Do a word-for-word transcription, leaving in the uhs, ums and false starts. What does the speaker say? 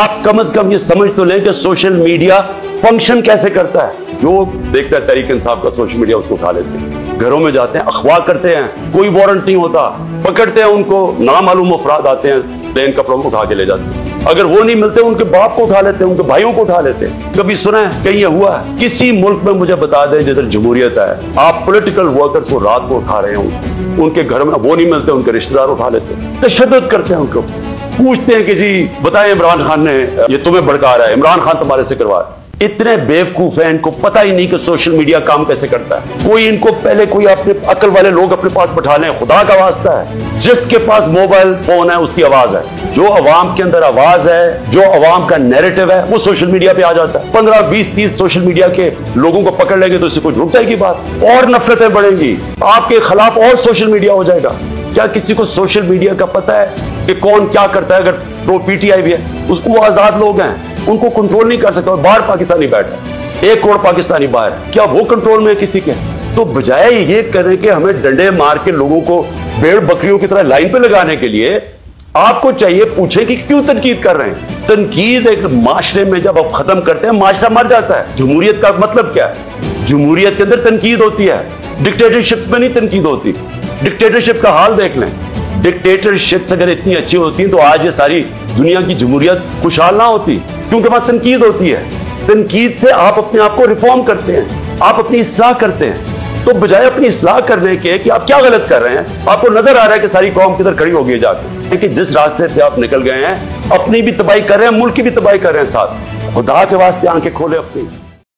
आप कम से कम ये समझ तो लें कि सोशल मीडिया फंक्शन कैसे करता है। जो देखता है तहरीक इंसाफ का सोशल मीडिया उसको उठा लेते हैं, घरों में जाते हैं, अखबार करते हैं, कोई वारंट नहीं होता, पकड़ते हैं उनको, नामालूम अफराद आते हैं, प्लेन कपड़ों को उठा के ले जाते हैं। अगर वो नहीं मिलते उनके बाप को उठा लेते हैं, उनके भाइयों को उठा लेते हैं। कभी सुना है कहीं ये हुआ है? किसी मुल्क में मुझे बता दें जिधर जमहूरियत है, आप पॉलिटिकल वर्कर्स को रात को उठा रहे हो, उनके घर में वो नहीं मिलते, उनके रिश्तेदार उठा लेते हैं, तशद्दुद करते हैं, उनको पूछते हैं कि जी बताएं इमरान खान ने ये तुम्हें भड़का रहा है, इमरान खान तुम्हारे से करवा रहा है। इतने बेवकूफ हैं, इनको पता ही नहीं कि सोशल मीडिया काम कैसे करता है। कोई इनको पहले कोई अपने अकल वाले लोग अपने पास बैठा लें, खुदा का वास्ता है। जिसके पास मोबाइल फोन है उसकी आवाज है, जो अवाम के अंदर आवाज है, जो अवाम का नैरेटिव है, वो सोशल मीडिया पे आ जाता है। पंद्रह बीस तीस सोशल मीडिया के लोगों को पकड़ लेंगे तो इससे कुछ रुक जाएगी बात, और नफरतें बढ़ेंगी, आपके खिलाफ और सोशल मीडिया हो जाएगा। क्या किसी को सोशल मीडिया का पता है कि कौन क्या करता है? अगर प्रो पीटीआई भी है, उसको आजाद लोग हैं, उनको कंट्रोल नहीं कर सकता। और बाहर पाकिस्तानी बैठा, एक करोड़ पाकिस्तानी बाहर, क्या वो कंट्रोल में है किसी के? तो बजाय ये करें कि हमें डंडे मार के लोगों को भेड़ बकरियों की तरह लाइन पे लगाने के लिए, आपको चाहिए पूछे कि क्यों तनकीद कर रहे हैं। तनकीद एक माशरे में जब आप खत्म करते हैं, माशरा मर जाता है। जमहूरियत का मतलब क्या है? जमहूरियत के अंदर तनकीद होती है, डिक्टेटरशिप में नहीं तनकीद होती। डिक्टेटरशिप का हाल देख लें, डिक्टेटरशिप अगर इतनी अच्छी होती तो आज ये सारी दुनिया की जमहूरियत खुशहाल ना होती, क्योंकि वहां तनकीद होती है। तनकीद से आप अपने आप को रिफॉर्म करते हैं, आप अपनी इस्लाह करते हैं। तो बजाय अपनी इस्लाह करने के कि आप क्या गलत कर रहे हैं, आपको नजर आ रहा है कि सारी कौम किधर खड़ी हो गई जाके, कि जिस रास्ते से आप निकल गए हैं अपनी भी तबाही कर रहे हैं, मुल्क की भी तबाही कर रहे हैं साथ। खुदा के वास्ते आंखें खोले अपनी।